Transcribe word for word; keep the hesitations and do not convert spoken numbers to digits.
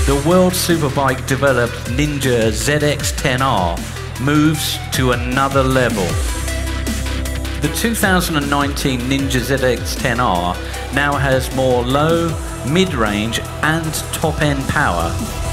the world superbike developed Ninja Z X ten R moves to another level. The two thousand nineteen Ninja Z X ten R now has more low, mid-range and top-end power